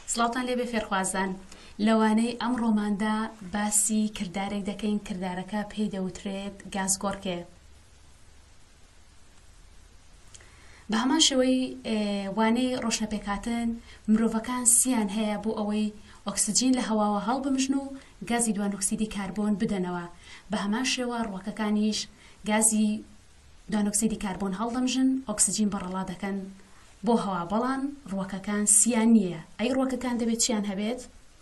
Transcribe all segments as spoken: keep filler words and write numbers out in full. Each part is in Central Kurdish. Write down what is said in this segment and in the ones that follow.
سڵاوتان لێبێ فێرخوازان لەوانەی ئەم ڕۆماندا باسی کردارێک دەکەین کردارەکە پێی دەوترێت گازگۆڕکێ. بە هەمان شێوەی وانەی ڕۆشنەپێکهاتن مرۆڤەکان سییان هەیە بۆ ئەوەی ئۆکسجین لە هەواوە هەڵبمژن و گازی دوانۆکسیدی کاربۆن بدەنەوە. بە هەمان شێوە ڕووەکەکانیش گازی دوانۆکسیدی کاربۆن هەڵدەمژن ئۆکسجین بەڕەڵا دەکەن بۆ هەوا، بەڵام ڕووەکەکان سییان نییە. ئەی ڕووەکەکان دەبێت چیان هەبێت؟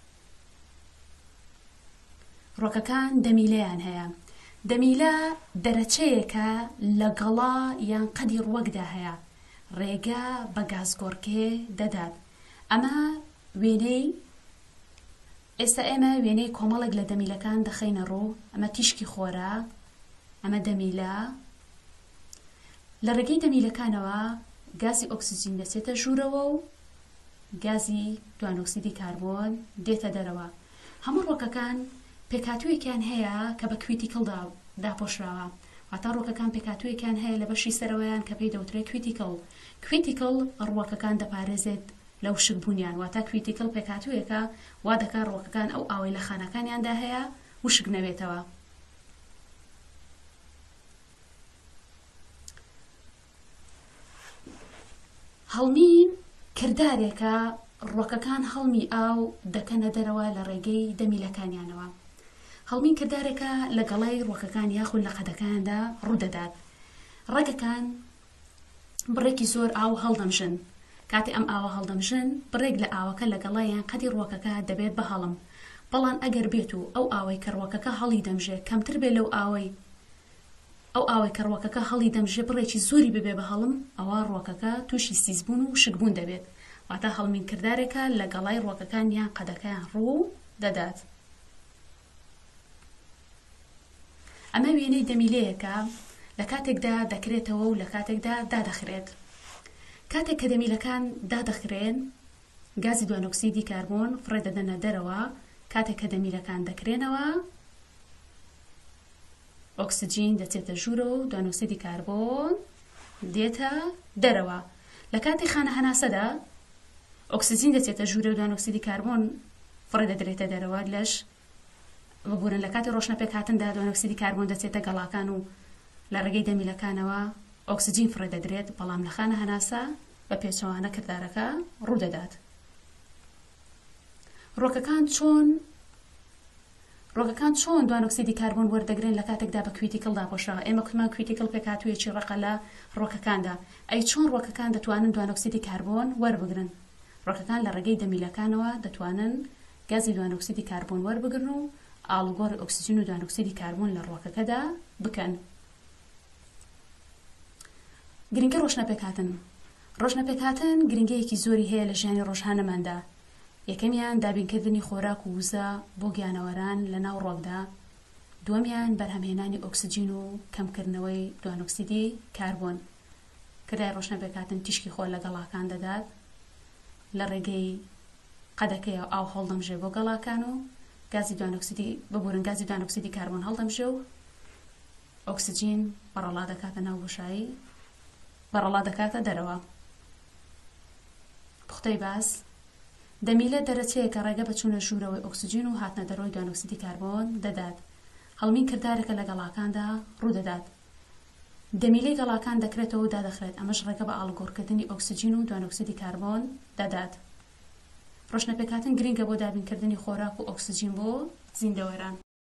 ڕووەکەکان دەمیلەیان هەیە. دەمیلە دەرەچەیەکە لە گەڵا یان قەدی ڕووەکدا هەیە، ڕێگە بە گازگۆڕکێ دەدات. ئەمە وێنەی ئێستا ئێمە وێنەی کۆمەڵێک لە دەمیلەکان دەخەینە ڕوو. ئەمە تیشکی خۆرە، ئەمە دەمیلە. لە ڕێگەی دەمیلەکانەوە گازی ئۆکسجین دەچێتە ژوورەوە و گازی دوانۆکسیدی کاربۆن دێتە دەرەوە. هەموو ڕووەکەکان پێکهاتوویەکیان هەیە کە بە کویتیکڵدا داپۆشراوە، واتە ڕووەکەکان پێکهاتوویەکیان هەیە لە بەشی سەرەوەیان کە پێی دەوترێت کویتیکڵ. کویتیکڵ ڕووەکەکان دەپارێزێت لە وشکبوونیان، واتە کویتیکڵ پێکهاتوویەکە وا دەکات ڕووەکەکان ئەو ئاوەی لە خانەکانیاندا هەیە وشک نەبێتەوە. هەڵمین کردارێکە ڕووەکەکان هەڵمی ئاو دەکەنە دەرەوە لە ڕێگەی دەمیلەکانیانەوە. هەڵمین کردارێکە لە گەڵای ڕووەکەکان یاخود لە قەدەکاندا ڕوودەدات. ڕێگەکان بڕێکی زۆر ئاو هەڵدەمژن. کاتی ئەم ئاوە هەڵدەمژن بڕێک لە ئاوەکە لە گەڵایان قەدی ڕووەکەکە دەبێت بە هەڵم. بەڵام ئەگەر بێت و ئەو ئاوەی کە ڕووەکەکە هەڵی دەمژێت کەمتر بێت لەو ئاوەی ئەو ئاوەی کە ڕووەکەکە هەڵی دەمژێ بڕێکی زۆری ببێ بە هەڵم، ئەوە ڕووەکەکە تووشی سیزبوون و شکبوون دەبێت. واتە هەڵمین کردارێکە لە گەڵای ڕووەکەکان یان قەدەکەیان ڕوو دەدات. ئەمە وێنەی دەمیلەیەکە لە کاتێکدا دەکرێتەوە و لە کاتێکدا دادەخرێت. کاتێک کە دەمیلەکان دادەخرێن گازی دوانۆکسیدی کاربۆن فڕێ دەدەنە دەرەوە. کاتێک کە دەمیلەکان دەکرێنەوە ئۆکسجین دەچێتە ژوورەوە و دوانۆکسیدی کاربۆن دێتە دەرەوە. لە کاتی خانە هەناسەدا ئۆکسجین دەچێتە ژوورە و دوانۆکسیدی کاربۆن فڕێ دەدرێتە دەرەوە. لەش ببوورن لە کاتی ڕۆشنەپێکهاتندا دوانۆکسیدی کاربۆن دەچێتە گەڵاکان و لە ڕێگەی دەمیلەکانەوە ئۆکسجین فڕێ دەدرێت، بەڵام لە خانە هەناسە بە پێچەوانە کردارەکە ڕوودەدات. ڕووەکەکان چۆن ڕووەکەکان چۆن دوانۆکسیدی کاربۆن وەردەگرن لە کاتێکدا بە کویتیکڵ داپۆشراوە؟ ئێمە کوتمان کویتیکڵ پێکهاتوویەکی ڕقە لە ڕووەکەکاندا. ئەی چۆن ڕووەکەکان دەتوانن دوانۆکسیدی کاربۆن وەربگرن؟ ڕووەکەکان لە ڕێگەی دەمیلەکانەوە دەتوانن گازی دوانۆکسیدی کاربۆن وەربگرن و ئاڵوگۆڕی ئۆکسجین و دوانۆکسیدی کاربۆن لە ڕووەکەکەدا بکەن. گرنگی ڕۆشنەپێکهاتن. ڕۆشنەپێکهاتن گرنگیەکی زۆری هەیە لە ژیانی ڕۆژهانەماندا. یەکەمیان دابینکردنی خۆراک و وزە بۆ گیانەوەران لە ناو ڕۆکدا. دووەمیان بەرهەمهێنانی ئۆکسجین و کەمکردنەوەی دوانۆکسیدی کاربۆن. کردای ڕۆشنەپێکهاتن تیشکی خۆر لە گەڵاکان دەدات، لە ڕێگەی قەدەکەی ئاو هەڵدەمژێ بۆ گەڵاکان و گازی دوانۆکسیدی ببورن گازی دوانۆکسیدی کاربۆن هەڵدەمژێ و ئۆکسجین بەڕەڵا دەکاتە ناو بۆشایی، بەڕەڵا دەکاتە دەرەوە. پوختەی باس دەمیلە دەرەچەیەکە ڕێگە بە چوونە ژوورەوەی ئۆکسجین و هاتنە دەرەوەی دوانۆکسیدی کاربۆن دەدات. هەڵمین کردارێکە لە گەڵاکاندا ڕوودەدات. دەمیلەی گەڵاکان دەکرێتەوە و دادەخرێت، ئەمەش ڕێگە بە ئاڵوگۆڕکردنی ئۆکسجین و دوانۆکسیدی کاربۆن دەدات. ڕۆشنەپێکهاتن گرنگە بۆ دابینکردنی خۆراک و ئۆکسجین بۆ زیندەوەران.